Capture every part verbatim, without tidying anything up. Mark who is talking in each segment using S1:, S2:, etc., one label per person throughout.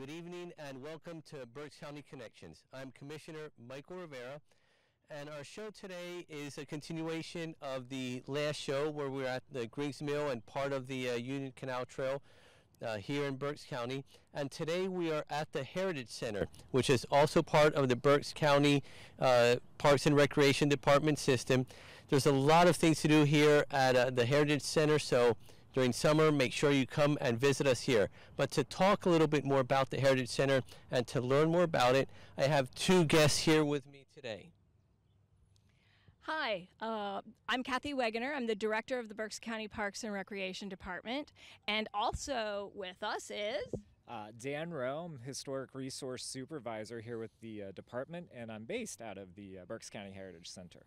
S1: Good evening and welcome to Berks County Connections. I'm Commissioner Michael Rivera, and our show today is a continuation of the last show where we were at the Griggs Mill and part of the uh, Union Canal Trail uh, here in Berks County. And today we are at the Heritage Center, which is also part of the Berks County uh, Parks and Recreation Department system. There's a lot of things to do here at uh, the Heritage Center, so during summer, make sure you come and visit us here. But to talk a little bit more about the Heritage Center and to learn more about it, I have two guests here with me today.
S2: Hi, uh, I'm Cathy Wegener. I'm the director of the Berks County Parks and Recreation Department. And also with us is...
S3: Uh, Dan Rowe, I'm Historic Resource Supervisor here with the uh, department, and I'm based out of the uh, Berks County Heritage Center.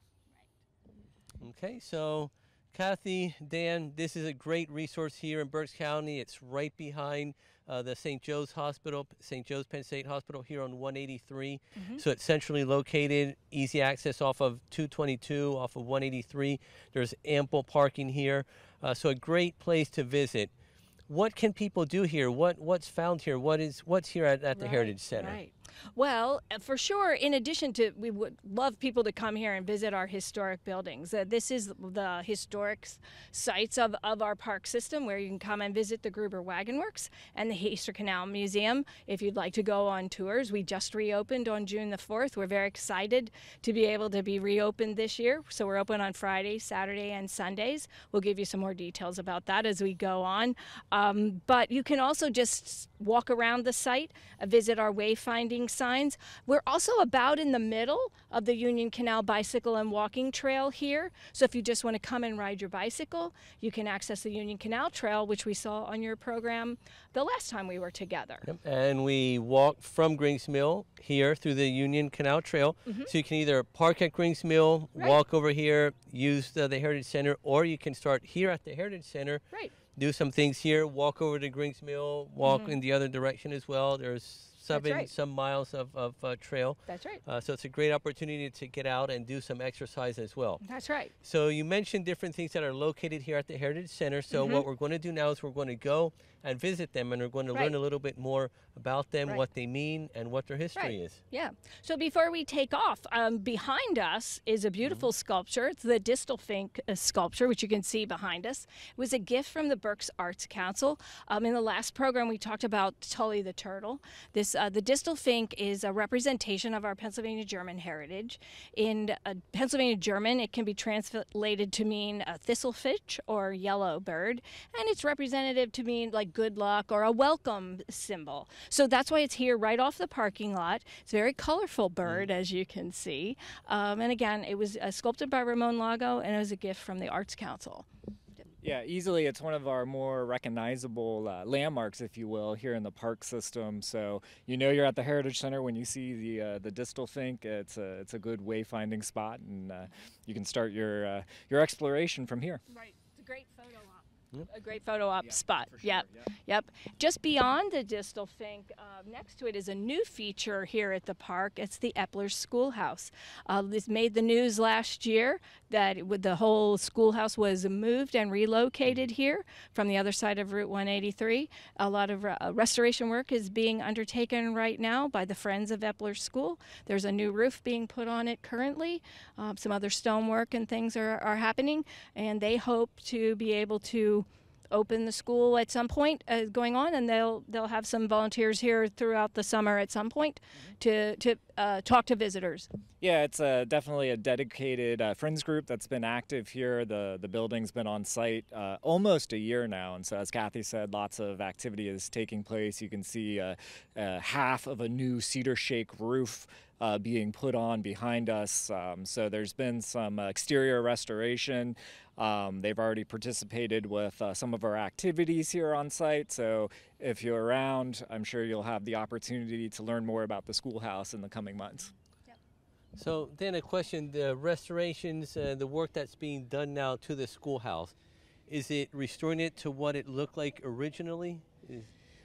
S1: Okay, so Cathy, Dan, this is a great resource here in Berks County. It's right behind uh, the Saint Joe's Hospital, Saint Joe's Penn State Hospital here on one eighty-three. Mm-hmm. So it's centrally located, easy access off of two twenty-two, off of one eighty-three. There's ample parking here, uh, so a great place to visit. What can people do here? What What's found here? What is What's here at, at the
S2: right,
S1: Heritage Center?
S2: Right. Well, for sure, in addition to, we would love people to come here and visit our historic buildings. Uh, this is the historic sites of, of our park system, where you can come and visit the Gruber Wagon Works and the Heister Canal Museum if you'd like to go on tours. We just reopened on June the fourth. We're very excited to be able to be reopened this year. So we're open on Friday, Saturday, and Sundays. We'll give you some more details about that as we go on. Um, but you can also just walk around the site, uh, visit our wayfinding signs. We're also about in the middle of the Union Canal bicycle and walking trail here. So if you just want to come and ride your bicycle, you can access the Union Canal Trail, which we saw on your program the last time we were together.
S1: Yep. And we walk from Griggs Mill here through the Union Canal Trail. Mm-hmm. So you can either park at Griggs Mill, right. walk over here, use the, the Heritage Center, or you can start here at the Heritage Center.
S2: Right. Do
S1: some things here, walk over to Griggs Mill, walk mm-hmm. in the other direction as well. There's seven, right. some miles of, of uh, trail.
S2: That's right.
S1: Uh, so it's a great opportunity to get out and do some exercise as well.
S2: That's right.
S1: So you mentioned different things that are located here at the Heritage Center. So mm-hmm. what we're going to do now is we're going to go and visit them, and we're going to right. learn a little bit more about them, right. what they mean, and what their history
S2: right.
S1: is.
S2: Yeah. So before we take off, um, behind us is a beautiful mm-hmm. sculpture. It's the Distal Fink uh, sculpture, which you can see behind us. It was a gift from the Berks Arts Council. Um, in the last program, we talked about Tully the turtle. This uh, the Distal Fink is a representation of our Pennsylvania German heritage. In uh, Pennsylvania German, it can be translated to mean a thistlefinch or yellow bird, and it's representative to mean like good luck or a welcome symbol. So that's why it's here right off the parking lot. It's a very colorful bird, mm. as you can see. Um, and again, it was uh, sculpted by Ramon Lago, and it was a gift from the Arts Council.
S3: Yeah, easily it's one of our more recognizable uh, landmarks, if you will, here in the park system. So you know you're at the Heritage Center when you see the uh, the Distal Fink. It's a it's a good wayfinding spot, and uh, you can start your uh, your exploration from here.
S2: Right, it's a great photo op. A great photo op
S3: yeah,
S2: spot.
S3: Sure,
S2: yep.
S3: yep.
S2: Yep. Just beyond the Distal Fink, uh, next to it is a new feature here at the park. It's the Epler's Schoolhouse. Uh, this made the news last year that it, the whole schoolhouse was moved and relocated here from the other side of Route one eighty-three. A lot of uh, restoration work is being undertaken right now by the Friends of Epler's School. There's a new roof being put on it currently. Uh, some other stonework and things are, are happening, and they hope to be able to open the school at some point uh, going on, and they'll they'll have some volunteers here throughout the summer at some point mm-hmm. to to uh, talk to visitors.
S3: Yeah, it's uh, definitely a dedicated uh, friends group that's been active here. The the building's been on site uh, almost a year now, and so as Cathy said, lots of activity is taking place. You can see uh, uh, half of a new cedar shake roof Uh, being put on behind us. Um, so there's been some uh, exterior restoration. Um, they've already participated with uh, some of our activities here on site. So if you're around, I'm sure you'll have the opportunity to learn more about the schoolhouse in the coming months.
S1: Yep. So then a question, the restorations, uh, the work that's being done now to the schoolhouse, is it restoring it to what it looked like originally? Is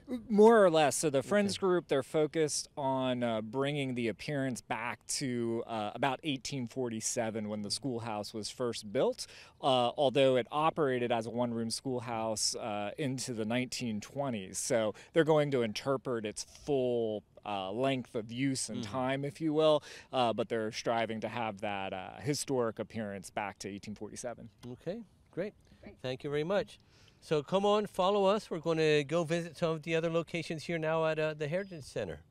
S3: More or less. So the Friends okay. group, they're focused on uh, bringing the appearance back to uh, about eighteen forty-seven when the schoolhouse was first built, uh, although it operated as a one-room schoolhouse uh, into the nineteen twenties. So they're going to interpret its full uh, length of use and mm-hmm. time, if you will, uh, but they're striving to have that uh, historic appearance back to eighteen forty-seven.
S1: Okay, great. great. Thank you very much. So come on, follow us. We're going to go visit some of the other locations here now at uh, the Heritage Center.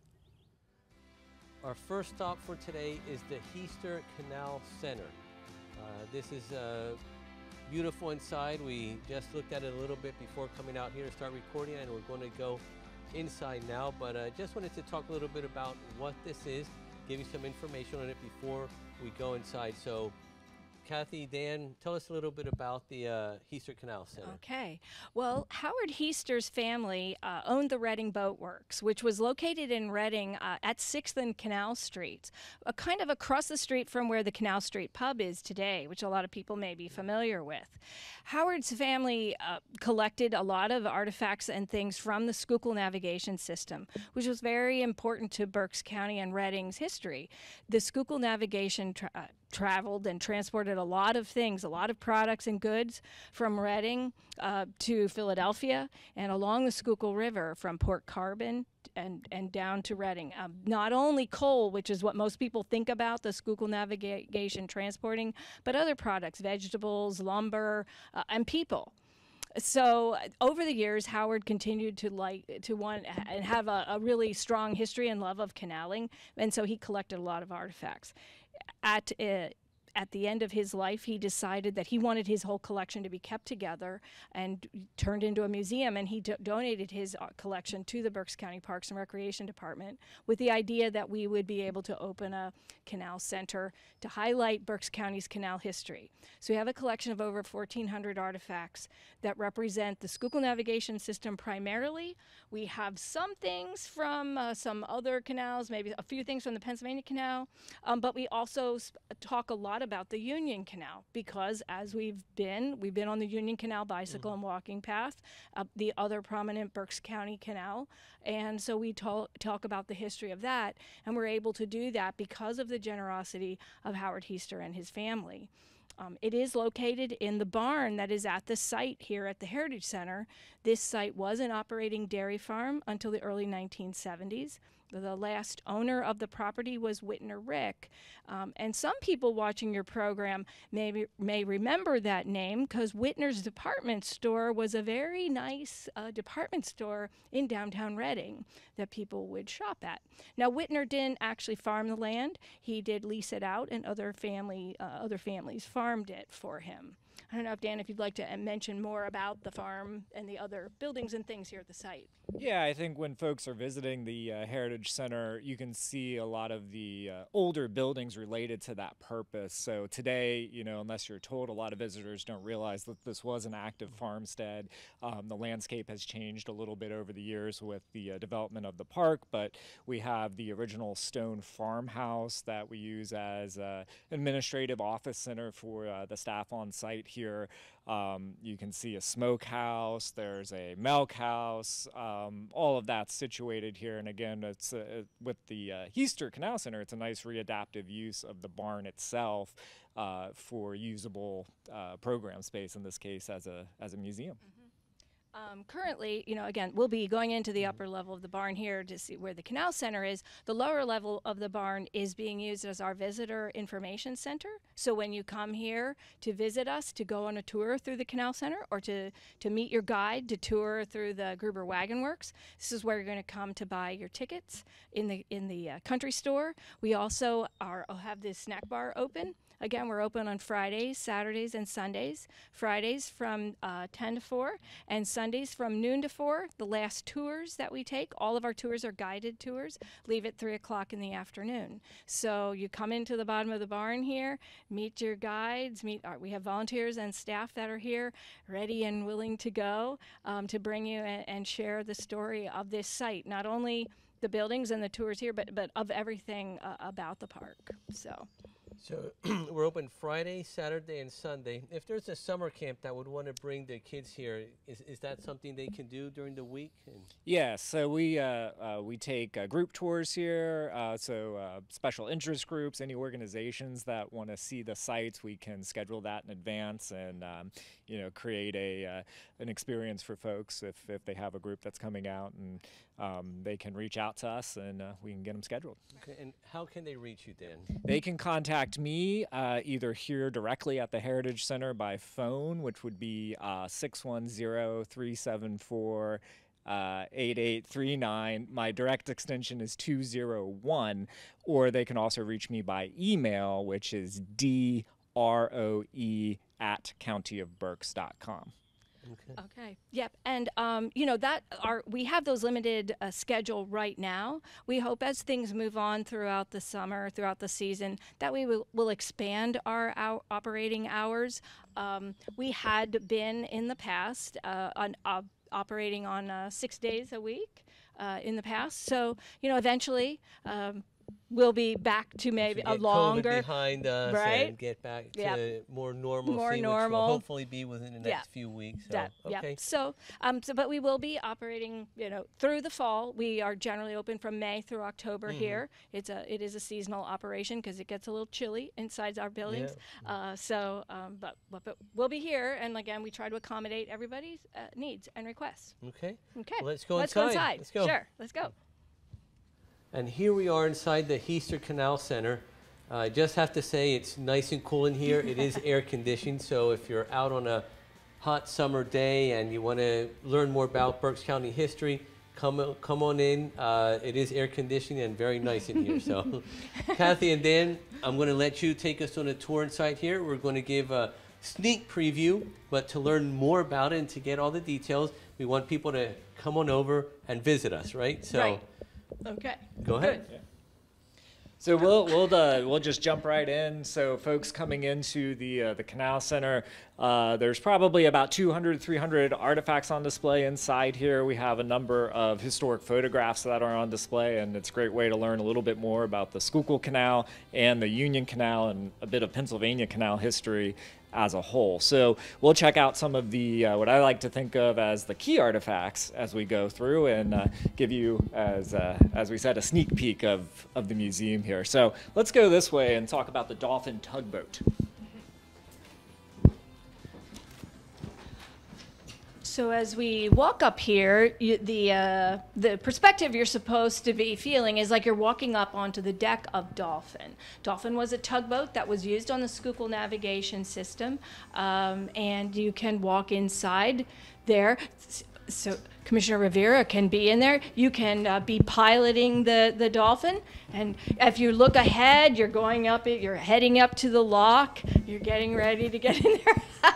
S1: Our first stop for today is the Heister Canal Center. Uh, this is uh, beautiful inside. We just looked at it a little bit before coming out here to start recording, and we're going to go inside now. But I uh, just wanted to talk a little bit about what this is, give you some information on it before we go inside. So Cathy, Dan, tell us a little bit about the uh, Heister Canal Center.
S2: Okay. Well, Howard Heister's family uh, owned the Reading Boat Works, which was located in Reading uh, at sixth and Canal Streets, uh, kind of across the street from where the Canal Street pub is today, which a lot of people may be familiar with. Howard's family uh, collected a lot of artifacts and things from the Schuylkill navigation system, which was very important to Berks County and Reading's history. The Schuylkill navigation tra uh, traveled and transported a lot of things, a lot of products and goods from Reading uh, to Philadelphia and along the Schuylkill River from Port Carbon and, and down to Reading. Um, not only coal, which is what most people think about the Schuylkill navigation transporting, but other products, vegetables, lumber, uh, and people. So over the years, Howard continued to like to want and have a, a really strong history and love of canaling, and so he collected a lot of artifacts. At uh, at the end of his life, he decided that he wanted his whole collection to be kept together and turned into a museum, and he do donated his uh, collection to the Berks County Parks and Recreation Department with the idea that we would be able to open a canal center to highlight Berks County's canal history. So we have a collection of over fourteen hundred artifacts that represent the Schuylkill navigation system primarily. We have some things from uh, some other canals, maybe a few things from the Pennsylvania Canal, um, but we also sp talk a lot about the Union Canal because as we've been, we've been on the Union Canal bicycle mm-hmm. and walking path, uh, the other prominent Berks County Canal, and so we talk, talk about the history of that, and we're able to do that because of the generosity of Howard Heister and his family. Um, it is located in the barn that is at the site here at the Heritage Center. This site was an operating dairy farm until the early nineteen seventies. The last owner of the property was Wegener Rick. Um, and some people watching your program may, may remember that name because Wegener's department store was a very nice uh, department store in downtown Reading that people would shop at. Now, Wegener didn't actually farm the land. He did lease it out, and other, family, uh, other families farmed it for him. I don't know if, Dan, if you'd like to mention more about the farm and the other buildings and things here at the site.
S3: Yeah, I think when folks are visiting the uh, Heritage Center, you can see a lot of the uh, older buildings related to that purpose. So today, you know, unless you're told, a lot of visitors don't realize that this was an active farmstead. Um, the landscape has changed a little bit over the years with the uh, development of the park, but we have the original stone farmhouse that we use as an administrative office center for uh, the staff on site here. Here, um, you can see a smokehouse, there's a milk house, um, all of that's situated here. And again, it's uh, with the uh, Heister Canal Center, it's a nice readaptive use of the barn itself uh, for usable uh, program space, in this case as a, as a museum. Mm-hmm.
S2: Um, currently, you know, again, we'll be going into the upper level of the barn here to see where the Canal Center is. The lower level of the barn is being used as our visitor information center. So when you come here to visit us, to go on a tour through the Canal Center, or to, to meet your guide to tour through the Gruber Wagon Works, this is where you're going to come to buy your tickets in the, in the uh, country store. We also are, have this snack bar open. Again, we're open on Fridays, Saturdays, and Sundays. Fridays from uh, ten to four, and Sundays from noon to four. The last tours that we take, all of our tours are guided tours, leave at three o'clock in the afternoon. So you come into the bottom of the barn here, meet your guides, meet our, we have volunteers and staff that are here ready and willing to go um, to bring you and, and share the story of this site, not only the buildings and the tours here, but, but of everything uh, about the park. So.
S1: So we're open Friday, Saturday, and Sunday. If there's a summer camp that would want to bring the kids here, is, is that something they can do during the week? And
S3: Yeah, so we uh, uh, we take uh, group tours here. Uh, so uh, special interest groups, any organizations that want to see the sites, we can schedule that in advance and um, you know create a uh, an experience for folks if if they have a group that's coming out, and um, they can reach out to us and uh, we can get them scheduled.
S1: Okay, and how can they reach you, Dan?
S3: They can contact me uh, either here directly at the Heritage Center by phone, which would be uh, six one zero, three seven four, eight eight three nine. My direct extension is two zero one, or they can also reach me by email, which is D R O E at county of berks dot com.
S1: Okay.
S2: Okay. Yep. And um, you know that our we have those limited uh, schedule right now. We hope as things move on throughout the summer, throughout the season, that we will will expand our, our operating hours. Um, we had been in the past uh, on uh, operating on uh, six days a week uh, in the past. So you know, eventually. Um, We'll be back to maybe
S1: So
S2: a
S1: get
S2: longer,
S1: COVID behind us
S2: right?
S1: and get back to
S2: Yep.
S1: more normalcy,
S2: More
S1: which
S2: normal.
S1: will hopefully be within the next
S2: Yeah.
S1: few weeks. So,
S2: That,
S1: okay.
S2: Yep. So, um, so, but we will be operating, you know, through the fall. We are generally open from May through October
S1: Mhm.
S2: here. It's a, it is a seasonal operation because it gets a little chilly inside our buildings.
S1: Yeah.
S2: Uh, so, um, but, but, but we'll be here, and again, we try to accommodate everybody's uh, needs and requests.
S1: Okay.
S2: Okay.
S1: Well, let's go
S2: Let's
S1: inside.
S2: go inside.
S1: Let's go.
S2: Sure. Let's go.
S1: And here we are inside the Heister Canal Center. Uh, I just have to say it's nice and cool in here. It is air conditioned, so if you're out on a hot summer day and you want to learn more about Berks County history, come come on in. Uh, it is air conditioned and very nice in here. So, Cathy and Dan, I'm going to let you take us on a tour inside here. We're going to give a sneak preview, but to learn more about it and to get all the details, we want people to come on over and visit us, right? So.
S2: Right. Okay.
S1: Go ahead.
S2: Good.
S3: So we'll we'll uh, we'll just jump right in. So folks coming into the uh, the Canal Center, uh, there's probably about two hundred, three hundred artifacts on display inside here. We have a number of historic photographs that are on display, and it's a great way to learn a little bit more about the Schuylkill Canal and the Union Canal and a bit of Pennsylvania Canal history as a whole. So we'll check out some of the uh, what I like to think of as the key artifacts as we go through, and uh, give you, as uh, as we said, a sneak peek of of the museum here. So let's go this way and talk about the Dolphin tugboat.
S2: So as we walk up here, you, the uh, the perspective you're supposed to be feeling is like you're walking up onto the deck of Dolphin. Dolphin was a tugboat that was used on the Schuylkill navigation system, um, and you can walk inside there. So Commissioner Rivera can be in there. You can uh, be piloting the, the Dolphin, and if you look ahead, you're going up, you're heading up to the lock, you're getting ready to get in there.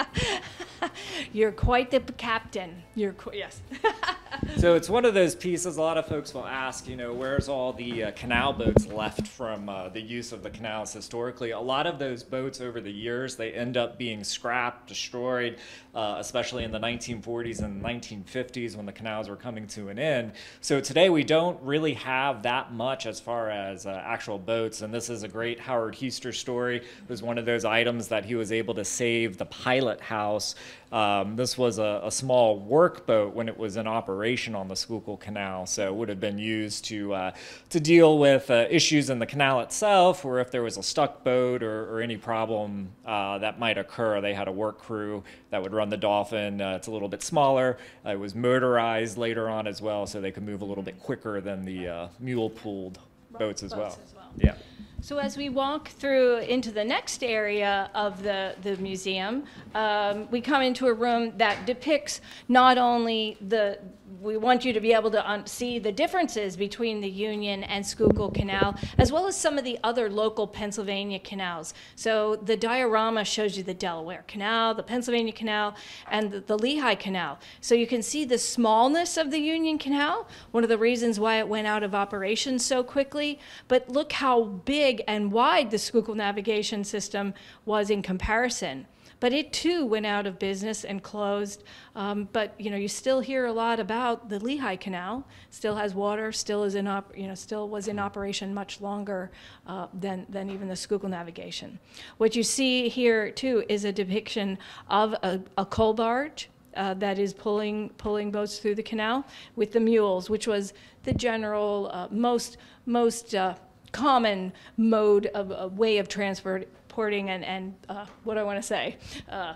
S2: You're quite the captain. You're qu yes.
S3: So it's one of those pieces, a lot of folks will ask, you know, where's all the uh, canal boats left from uh, the use of the canals historically? A lot of those boats over the years, they end up being scrapped, destroyed, uh, especially in the nineteen forties and nineteen fifties when the canals were coming to an end. So today we don't really have that much as far as uh, actual boats, and this is a great Howard Heister story. It was one of those items that he was able to save the pilot house. Um, this was a, a small workboat when it was in operation on the Schuylkill Canal, so it would have been used to uh, to deal with uh, issues in the canal itself, or if there was a stuck boat or, or any problem uh, that might occur. They had a work crew that would run the Dolphin. Uh, it's a little bit smaller. Uh, it was motorized later on as well, so they could move a little bit quicker than the uh, mule-pulled boats as
S2: Boats
S3: well.
S2: as well.
S3: Yeah.
S2: So as we walk through into the next area of the, the museum, um, we come into a room that depicts not only the, we want you to be able to un see the differences between the Union and Schuylkill Canal, as well as some of the other local Pennsylvania canals. So the diorama shows you the Delaware Canal, the Pennsylvania Canal, and the, the Lehigh Canal. So you can see the smallness of the Union Canal, one of the reasons why it went out of operation so quickly, but look how big and wide the Schuylkill navigation system was in comparison. but it too went out of business and closed. Um, but you know, you still hear a lot about the Lehigh Canal. Still has water. Still is in op you know still was in operation much longer uh, than than even the Schuylkill navigation. What you see here too is a depiction of a, a coal barge uh, that is pulling pulling boats through the canal with the mules, which was the general uh, most most uh, common mode of a way of transporting and and uh, what I want to say. Uh,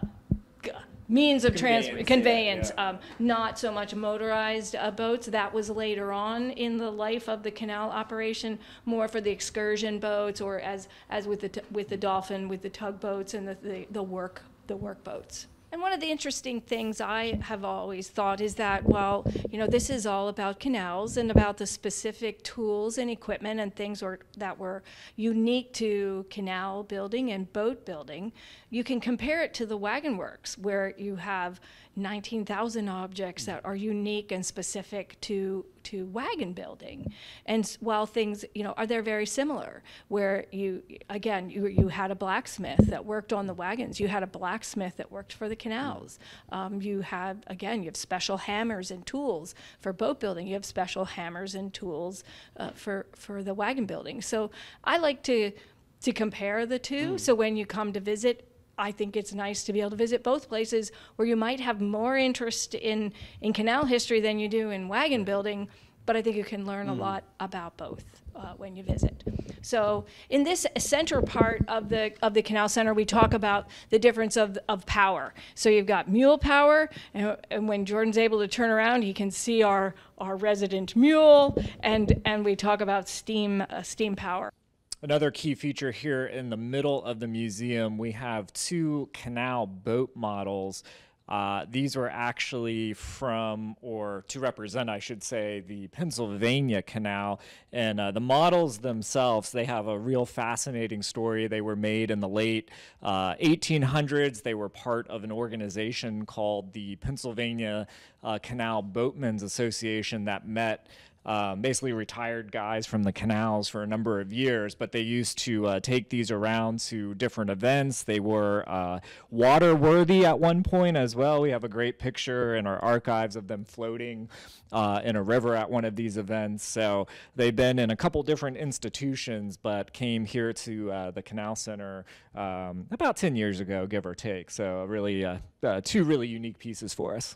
S2: means of transport, conveyance, yeah, yeah. Um, not so much motorized uh, boats. That was later on in the life of the canal operation, more for the excursion boats, or as as with the t with the Dolphin, with the tugboats and the, the the work the work boats. And one of the interesting things I have always thought is that, well, you know, this is all about canals and about the specific tools and equipment and things or, that were unique to canal building and boat building. You can compare it to the wagon works, where you have nineteen thousand objects that are unique and specific to to wagon building. And while things, you know, are they're very similar, where you, again, you, you had a blacksmith that worked on the wagons. You had a blacksmith that worked for the canals. Um, you have, again, you have special hammers and tools for boat building. You have special hammers and tools uh, for, for the wagon building. So I like to, to compare the two. Mm. So when you come to visit, I think it's nice to be able to visit both places where you might have more interest in, in canal history than you do in wagon building, but I think you can learn mm. a lot about both uh, when you visit. So in this center part of the, of the Canal Center, we talk about the difference of, of power. So you've got mule power, and, and when Jordan's able to turn around, he can see our, our resident mule, and, and we talk about steam, uh, steam power.
S3: Another key feature here in the middle of the museum, we have two canal boat models. Uh, these were actually from, or to represent, I should say, the Pennsylvania Canal. And uh, the models themselves, they have a real fascinating story. They were made in the late uh, eighteen hundreds. They were part of an organization called the Pennsylvania uh, Canal Boatmen's Association that met Um, basically retired guys from the canals for a number of years, but they used to uh, take these around to different events. They were uh, water-worthy at one point as well. We have a great picture in our archives of them floating uh, in a river at one of these events. So they've been in a couple different institutions, but came here to uh, the Canal Center um, about ten years ago, give or take. So really uh, uh, two really unique pieces for us.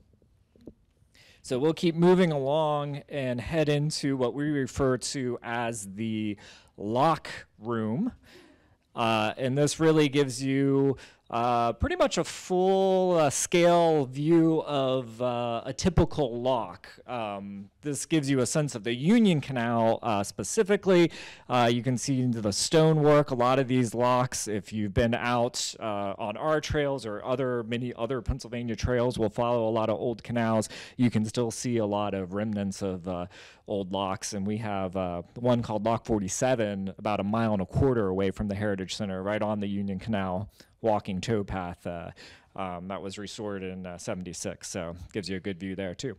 S3: So we'll keep moving along and head into what we refer to as the lock room. Uh, and this really gives you uh, pretty much a full uh, scale view of uh, a typical lock. Um, this gives you a sense of the Union Canal uh, specifically. Uh, you can see into the stonework. A lot of these locks, if you've been out uh, on our trails or other many other Pennsylvania trails, will follow a lot of old canals. You can still see a lot of remnants of uh, old locks, and we have uh, one called Lock forty-seven about a mile and a quarter away from the Heritage Center, right on the Union Canal walking towpath uh, um, that was restored in uh, seventy-six, so gives you a good view there too.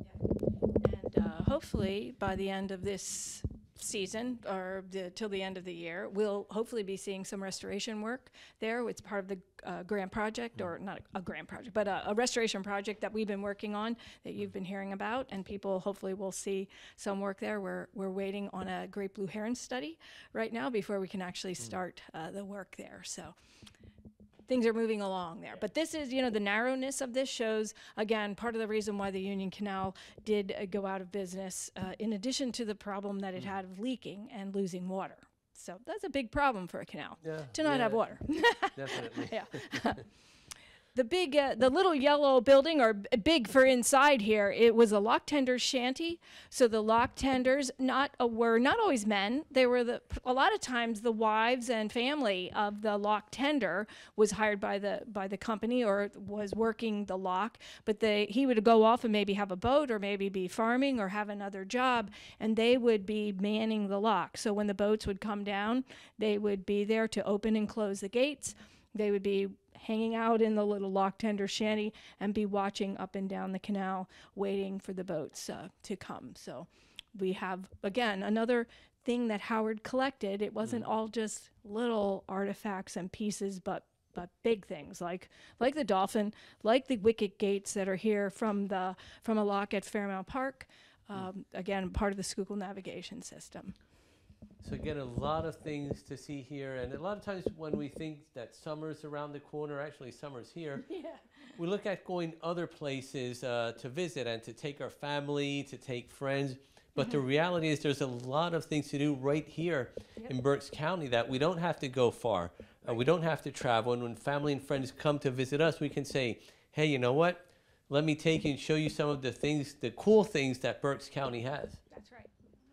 S2: Yeah. And uh, hopefully by the end of this season, or the, till the end of the year, we'll hopefully be seeing some restoration work there. It's part of the uh, grant project, or not a, a grant project, but a, a restoration project that we've been working on, that you've been hearing about, and people hopefully will see some work there. We're, we're waiting on a great blue heron study right now before we can actually start uh, the work there. So things are moving along there. But this is, you know, the narrowness of this shows, again, part of the reason why the Union Canal did uh, go out of business, uh, in addition to the problem that it had of leaking and losing water. So that's a big problem for a canal, yeah, to not
S1: yeah,
S2: have water.
S1: Definitely.
S2: Yeah. The big, uh, the little yellow building, or b big for inside here, it was a lock tender's shanty. So the lock tenders not uh, were not always men. They were the a lot of times the wives and family of the lock tender was hired by the by the company, or was working the lock. But they he would go off and maybe have a boat, or maybe be farming, or have another job, and they would be manning the lock. So when the boats would come down, they would be there to open and close the gates. They would be hanging out in the little lock tender shanty and be watching up and down the canal, waiting for the boats uh, to come. So we have, again, another thing that Howard collected. It wasn't all just little artifacts and pieces, but but big things like like the dolphin, like the wicket gates that are here from the from a lock at Fairmount Park. Um, again, part of the Schuylkill navigation system.
S1: So again, a lot of things to see here, and a lot of times when we think that summer's around the corner, actually summer's here.
S2: Yeah.
S1: We look at going other places uh, to visit and to take our family, to take friends. But mm-hmm. the reality is there's a lot of things to do right here yep. in Berks County that we don't have to go far. Right. Uh, we don't have to travel. And when family and friends come to visit us, we can say, hey, you know what? Let me take you and show you some of the things, the cool things that Berks County has.
S2: That's right.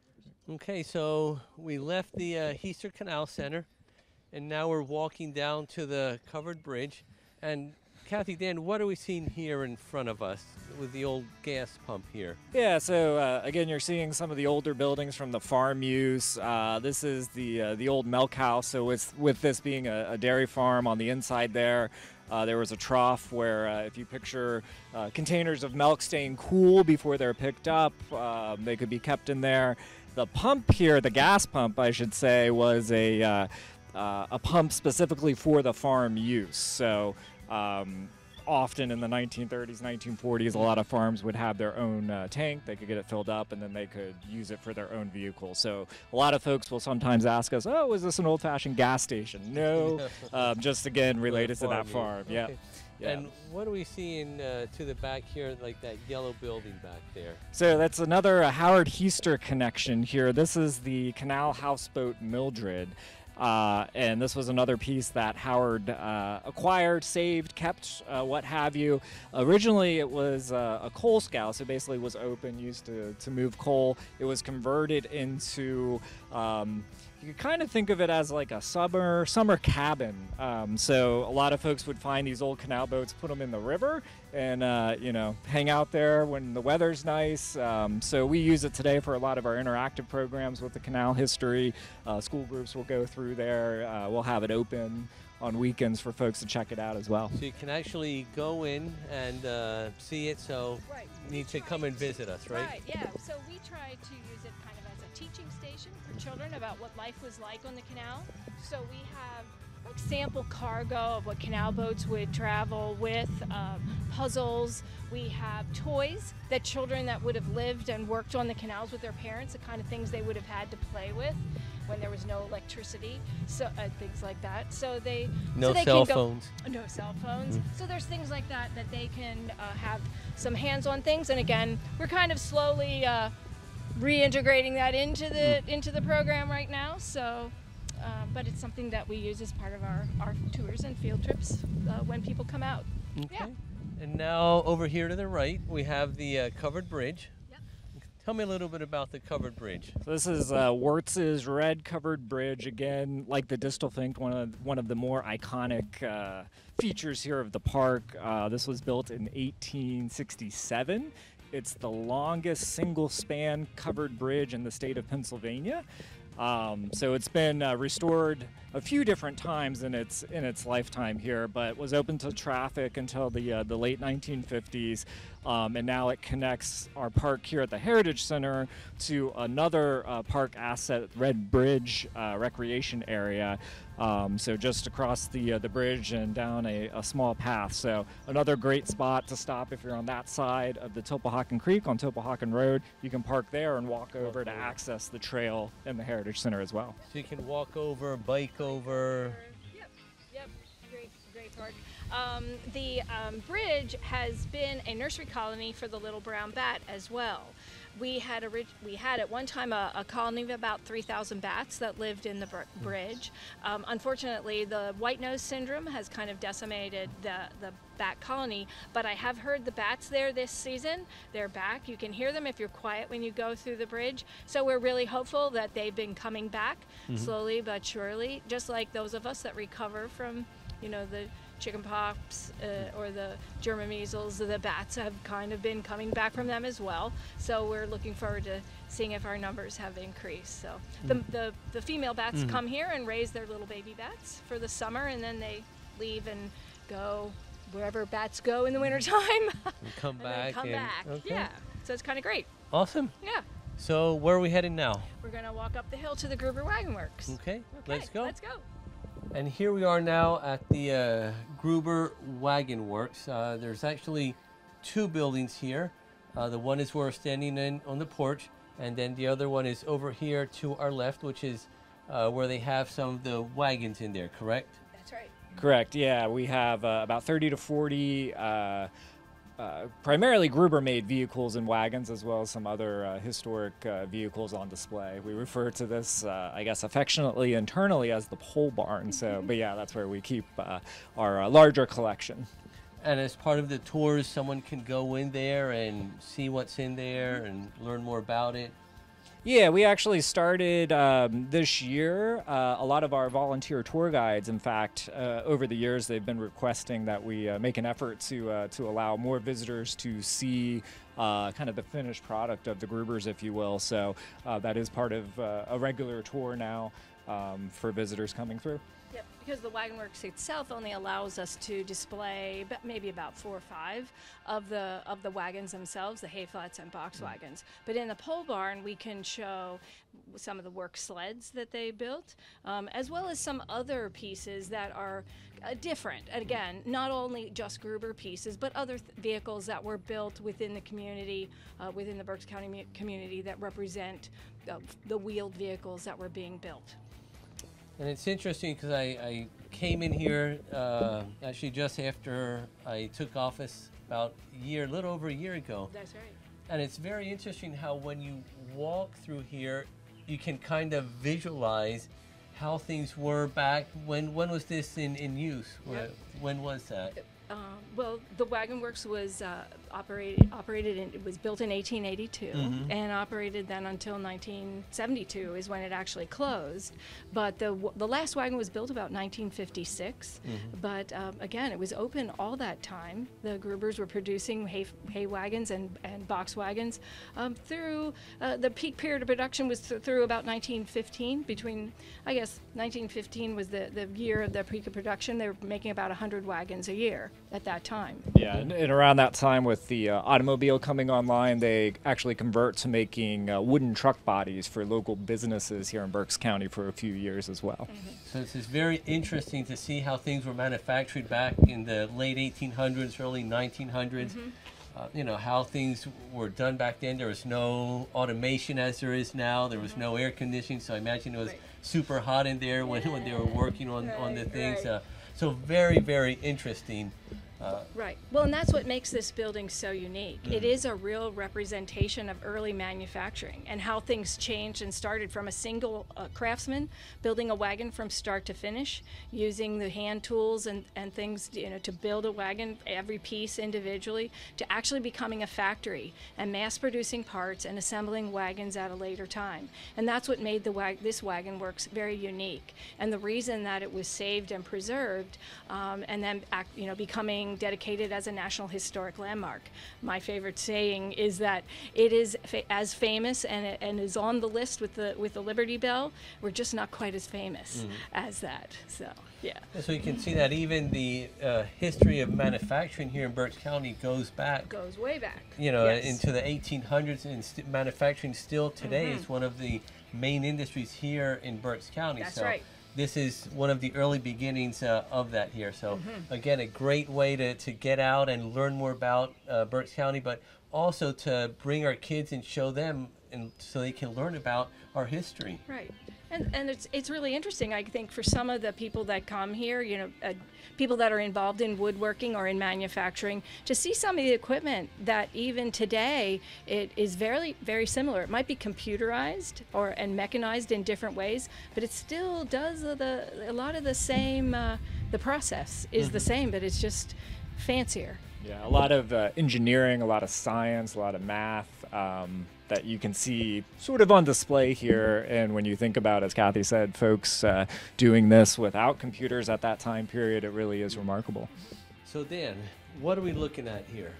S1: Okay, so we left the uh, Heister Canal Center, and now we're walking down to the covered bridge. And Cathy, Dan, what are we seeing here in front of us with the old gas pump here?
S3: Yeah, so uh, again, you're seeing some of the older buildings from the farm use. Uh, this is the uh, the old milk house. So with, with this being a, a dairy farm on the inside there, uh, there was a trough where uh, if you picture uh, containers of milk staying cool before they're picked up, uh, they could be kept in there. The pump here, the gas pump, I should say, was a, uh, uh, a pump specifically for the farm use. So Um, often in the nineteen thirties, nineteen forties, a lot of farms would have their own uh, tank. They could get it filled up and then they could use it for their own vehicle. So a lot of folks will sometimes ask us, oh, is this an old-fashioned gas station? No, um, just again related to that farm.
S1: Okay.
S3: Yeah. Yeah.
S1: And what are we seeing uh, to the back here, like that yellow building back there?
S3: So that's another uh, Howard Heister connection here. This is the Canal houseboat Mildred. Uh, and this was another piece that Howard uh, acquired, saved, kept, uh, what have you. Originally, it was uh, a coal scow, so basically was open, used to, to move coal. It was converted into, um, you could kind of think of it as like a summer summer cabin. Um, so a lot of folks would find these old canal boats, put them in the river, and uh, you know, hang out there when the weather's nice. Um, so we use it today for a lot of our interactive programs with the canal history. Uh, school groups will go through there. Uh, we'll have it open on weekends for folks to check it out as well.
S1: So you can actually go in and uh, see it, so
S2: right.
S1: you need to come and visit us, right?
S2: Right, yeah. So we try to use it kind of as a teaching station for children about what life was like on the canal. So we have like sample cargo of what canal boats would travel with, um, puzzles. We have toys that children that would have lived and worked on the canals with their parents, the kind of things they would have had to play with when there was no electricity, so uh, things like that. So they
S1: no
S2: so they
S1: cell
S2: can go,
S1: phones.
S2: No cell phones.
S1: Mm.
S2: So there's things like that that they can uh, have some hands-on things. And again, we're kind of slowly uh, reintegrating that into the mm. into the program right now. So. Uh, but it's something that we use as part of our, our tours and field trips uh, when people come out.
S1: Okay.
S2: Yeah.
S1: And now over here to the right, we have the uh, covered bridge.
S2: Yep.
S1: Tell me a little bit about the covered bridge.
S3: So this is uh, Wertz's red covered bridge. Again, like the Distelfink, one of one of the more iconic uh, features here of the park. Uh, this was built in eighteen sixty-seven. It's the longest single-span covered bridge in the state of Pennsylvania. Um, so it's been uh, restored a few different times in its in its lifetime here, but was open to traffic until the uh, the late nineteen fifties, um, and now it connects our park here at the Heritage Center to another uh, park asset, Red Bridge uh, Recreation Area. Um, so just across the uh, the bridge and down a, a small path. So another great spot to stop if you're on that side of the Topahawken Creek on Topahawken Road. You can park there and walk over to access the trail in the Heritage Center as well.
S1: So you can walk over, bike over.
S2: Yep, yep, great, great part. Um, the um, bridge has been a nursery colony for the little brown bat as well. We had a we had at one time a, a colony of about three thousand bats that lived in the br bridge. Um, unfortunately, the white nose syndrome has kind of decimated the the bat colony. But I have heard the bats there this season. They're back. You can hear them if you're quiet when you go through the bridge. So we're really hopeful that they've been coming back mm-hmm. slowly but surely, just like those of us that recover from, you know, the chicken pox uh, or the German measles. The bats have kind of been coming back from them as well. So we're looking forward to seeing if our numbers have increased. So the,
S1: mm.
S2: the, the female bats
S1: mm.
S2: come here and raise their little baby bats for the summer, and then they leave and go wherever bats go in the wintertime.
S1: And come
S2: and
S1: back.
S2: come
S1: and,
S2: back.
S1: Okay.
S2: Yeah. So it's kind of great.
S1: Awesome.
S2: Yeah.
S1: So where are we heading now?
S2: We're going to walk up the hill to the Gruber Wagon Works.
S1: Okay,
S2: Okay,
S1: let's go.
S2: Let's go.
S1: And here we are now at the uh, Gruber Wagon Works. Uh, there's actually two buildings here. Uh, the one is where we're standing in on the porch, and then the other one is over here to our left, which is uh, where they have some of the wagons in there, correct?
S2: That's right.
S3: Correct, yeah. We have uh, about thirty to forty uh, uh, primarily Gruber-made vehicles and wagons, as well as some other uh, historic uh, vehicles on display. We refer to this, uh, I guess, affectionately internally as the pole barn. So, but yeah, that's where we keep uh, our uh, larger collection.
S1: And as part of the tours, someone can go in there and see what's in there and learn more about it.
S3: Yeah, we actually started um, this year. Uh, a lot of our volunteer tour guides, in fact, uh, over the years, they've been requesting that we uh, make an effort to uh, to allow more visitors to see uh, kind of the finished product of the Grubers, if you will. So uh, that is part of uh, a regular tour now um, for visitors coming through.
S2: Yep, because the Wagon Works itself only allows us to display but maybe about four or five of the of the wagons themselves, the hay flats and box wagons. But in the pole barn, we can show some of the work sleds that they built, um, as well as some other pieces that are uh, different. Again, not only just Gruber pieces, but other th vehicles that were built within the community, uh, within the Berks County community, that represent uh, the wheeled vehicles that were being built.
S1: And it's interesting because I, I came in here uh, actually just after I took office about a year, a little over a year ago.
S2: That's right.
S1: And it's very interesting how when you walk through here, you can kind of visualize how things were back when. When was this in, in use?
S2: Yep.
S1: When was that?
S2: Um, well, the Wagon Works was uh, operated operated in, it was built in eighteen eighty-two
S1: Mm-hmm.
S2: and operated then until nineteen seventy-two is when it actually closed. But the the last wagon was built about nineteen fifty-six.
S1: Mm-hmm.
S2: But um, again, it was open all that time. The Grubers were producing hay, hay wagons and, and box wagons um, through uh, the peak period of production was th through about nineteen fifteen. Between, I guess, nineteen fifteen was the, the year of the peak of production. They were making about one hundred wagons a year at that time.
S3: Yeah, and, and around that time with the uh, automobile coming online, they actually convert to making uh, wooden truck bodies for local businesses here in Berks County for a few years as well.
S2: Mm-hmm.
S1: So it's just very interesting to see how things were manufactured back in the late eighteen hundreds, early nineteen hundreds.
S2: Mm-hmm.
S1: Uh, you know, how things were done back then. There was no automation as there is now. There was
S2: Mm-hmm.
S1: no air conditioning, so I imagine it was
S2: Right.
S1: super hot in there when, when they were working on, on the
S2: Right,
S1: things.
S2: right.
S1: Uh, so very, very interesting. Uh,
S2: Right. Well, and that's what makes this building so unique.
S1: Mm-hmm.
S2: It is a real representation of early manufacturing and how things changed and started from a single uh, craftsman building a wagon from start to finish, using the hand tools and, and things, you know, to build a wagon, every piece individually, to actually becoming a factory and mass producing parts and assembling wagons at a later time. And that's what made the wag this Wagon Works very unique. And the reason that it was saved and preserved, um, and then act, you know, becoming dedicated as a National Historic Landmark. My favorite saying is that it is fa as famous and, it, and is on the list with the with the Liberty Bell. We're just not quite as famous
S1: Mm-hmm.
S2: as that. So yeah.
S1: so you can see that even the uh, history of manufacturing here in Berks County goes back,
S2: Goes way back.
S1: you know,
S2: Yes.
S1: into the eighteen hundreds, and st manufacturing still today
S2: Mhm.
S1: is one of the main industries here in Berks County.
S2: That's
S1: so
S2: right.
S1: This is one of the early beginnings uh, of that here. So
S2: Mm-hmm.
S1: again, a great way to, to get out and learn more about uh, Berks County, but also to bring our kids and show them, and so they can learn about our history.
S2: Right. And, and it's, it's really interesting, I think, for some of the people that come here, you know, uh, people that are involved in woodworking or in manufacturing, to see some of the equipment that even today it is very, very similar. It might be computerized or and mechanized in different ways, but it still does the, the a lot of the same, uh, the process is the same, but it's just fancier.
S3: Yeah, a lot of uh, engineering, a lot of science, a lot of math um, that you can see sort of on display here. And when you think about, as Cathy said, folks uh, doing this without computers at that time period, it really is remarkable.
S1: So Dan, what are we looking at here?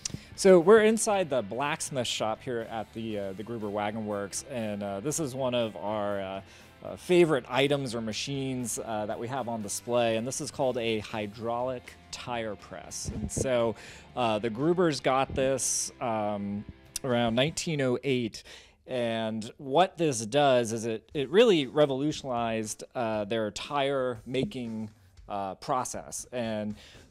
S3: So we're inside the blacksmith shop here at the uh, the Gruber Wagon Works, and uh, this is one of our uh, uh, favorite items or machines uh, that we have on display, and this is called a hydraulic tire press. And so uh, the Grubers got this um, around nineteen oh eight. And what this does is it, it really revolutionized uh, their tire making uh, process. And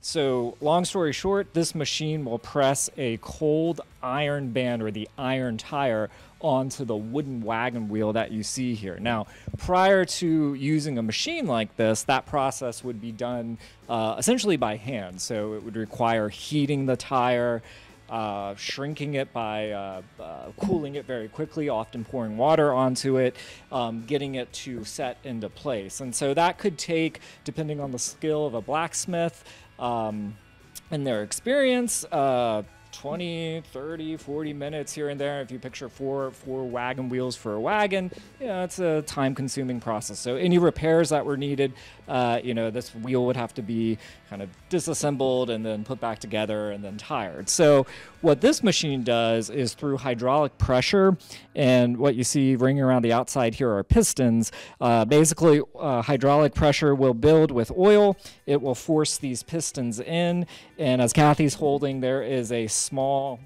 S3: so long story short, this machine will press a cold iron band, or the iron tire, onto the wooden wagon wheel that you see here. Now, prior to using a machine like this, that process would be done uh, essentially by hand. So it would require heating the tire, Uh, shrinking it by uh, uh, cooling it very quickly, often pouring water onto it, um, getting it to set into place. And so that could take, depending on the skill of a blacksmith um, and their experience, uh, twenty, thirty, forty minutes here and there. If you picture four four wagon wheels for a wagon, you know, it's a time-consuming process. So any repairs that were needed, uh, you know, this wheel would have to be kind of disassembled and then put back together and then tired. So what this machine does is, through hydraulic pressure, and what you see ringing around the outside here are pistons, uh, basically uh, hydraulic pressure will build with oil. It will force these pistons in, and as Cathy's holding, there is a small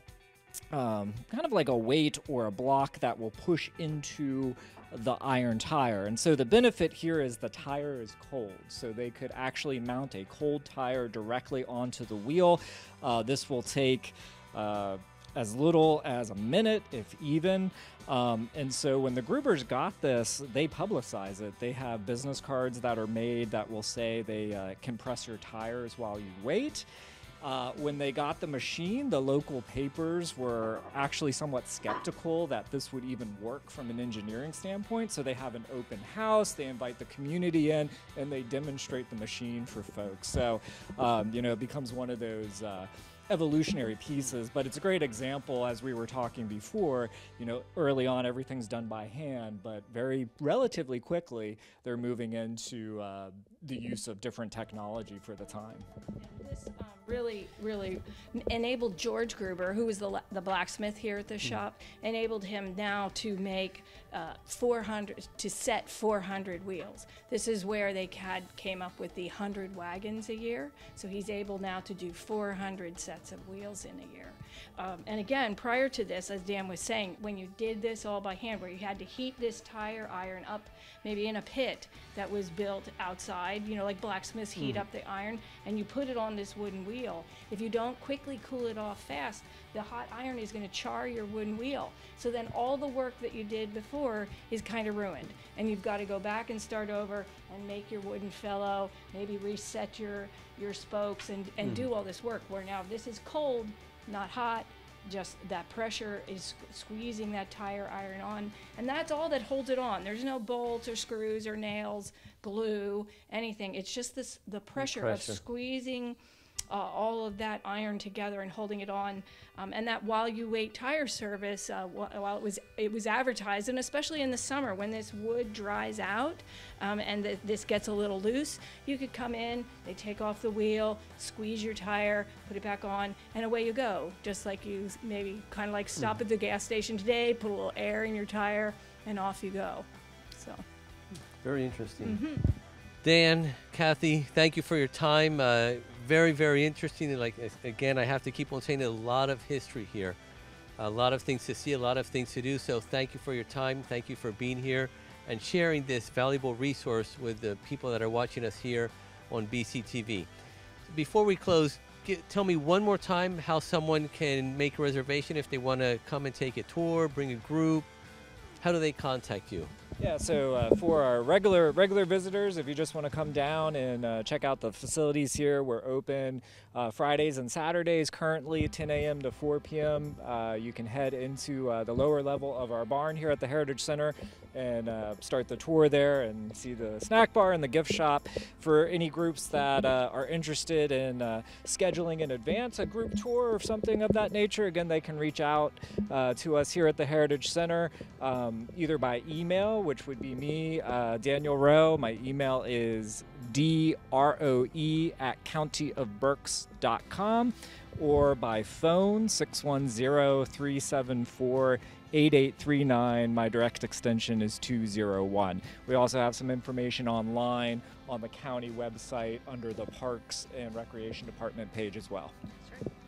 S3: um, kind of like a weight or a block that will push into the iron tire. And so the benefit here is the tire is cold, so they could actually mount a cold tire directly onto the wheel. Uh, this will take uh, as little as a minute, if even. Um, and so when the Grubers got this, they publicize it. They have business cards that are made that will say they uh, compress your tires while you wait. Uh, when they got the machine, the local papers were actually somewhat skeptical that this would even work from an engineering standpoint. So they have an open house, they invite the community in, and they demonstrate the machine for folks. So, um, you know, it becomes one of those uh, evolutionary pieces, but it's a great example, as we were talking before. You know, early on, everything's done by hand, but very relatively quickly, they're moving into uh, the use of different technology for the time.
S2: This um, really, really enabled George Gruber, who was the, la- the blacksmith here at the mm. shop, enabled him now to make uh, four hundred, to set four hundred wheels. This is where they had, came up with the one hundred wagons a year. So he's able now to do four hundred sets of wheels in a year. Um, and again, prior to this, as Dan was saying, when you did this all by hand, where you had to heat this tire iron up, maybe in a pit that was built outside, you know, like blacksmiths heat mm. up the iron, and you put it on this wooden wheel. If you don't quickly cool it off fast, the hot iron is going to char your wooden wheel. So then all the work that you did before is kind of ruined, and you've got to go back and start over and make your wooden felloe, maybe reset your your spokes and, and mm. do all this work, where now this is cold, not hot. Just that pressure is squeezing that tire iron on, and that's all that holds it on. There's no bolts or screws or nails, glue, anything. It's just this the pressure, pressure. of squeezing uh, all of that iron together and holding it on. Um, and that while you wait tire service, uh, while it was it was advertised, and especially in the summer when this wood dries out um, and the, this gets a little loose, you could come in, they take off the wheel, squeeze your tire, put it back on, and away you go. Just like you maybe kind of like stop mm. at the gas station today, put a little air in your tire, and off you go. So
S1: very interesting.
S2: Mm-hmm.
S1: Dan, Cathy, thank you for your time. Uh, very, very interesting. And like again, I have to keep on saying a lot of history here, a lot of things to see, a lot of things to do. So thank you for your time. Thank you for being here and sharing this valuable resource with the people that are watching us here on B C T V. Before we close, get, tell me one more time how someone can make a reservation if they want to come and take a tour, bring a group. How do they contact you?
S3: Yeah, so uh, for our regular regular visitors, if you just want to come down and uh, check out the facilities here, we're open uh, Fridays and Saturdays, currently ten a m to four p m Uh, you can head into uh, the lower level of our barn here at the Heritage Center and uh, start the tour there and see the snack bar and the gift shop. For any groups that uh, are interested in uh, scheduling in advance a group tour or something of that nature, again, they can reach out uh, to us here at the Heritage Center, um, either by email, which would be me, uh, Daniel Rowe. My email is D R O E at county of berks dot com, or by phone, six one zero, three seven four, eight eight three nine. My direct extension is two zero one. We also have some information online on the county website under the Parks and Recreation Department page as well.
S2: That's right. Yep.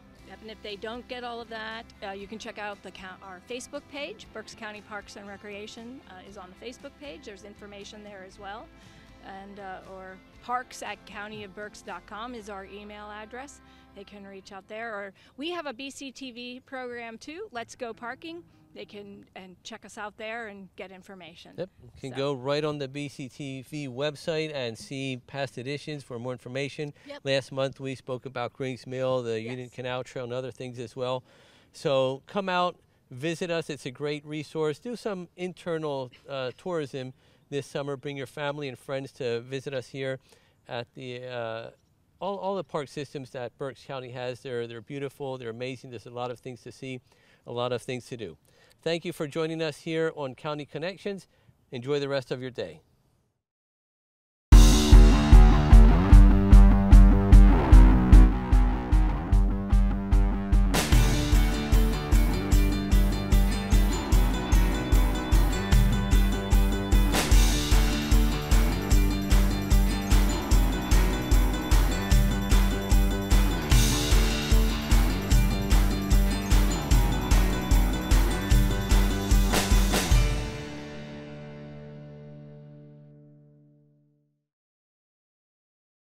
S2: And if they don't get all of that, uh, you can check out the count, our Facebook page. Berks County Parks and Recreation uh, is on the Facebook page. There's information there as well. And uh, or parks at county of berks dot com is our email address. They can reach out there. Or we have a B C T V program too, Let's Go Parking. They can and check us out there and get information.
S1: Yep, you can
S2: So.
S1: go right on the B C T V website and see past editions for more information.
S2: Yep.
S1: Last month we spoke about Griggs Mill, the
S2: Yes.
S1: Union Canal Trail, and other things as well. So come out, visit us. It's a great resource. Do some internal uh, tourism this summer. Bring your family and friends to visit us here at the uh, all, all the park systems that Berks County has. They're, they're beautiful. They're amazing. There's a lot of things to see, a lot of things to do. Thank you for joining us here on County Connections. Enjoy the rest of your day.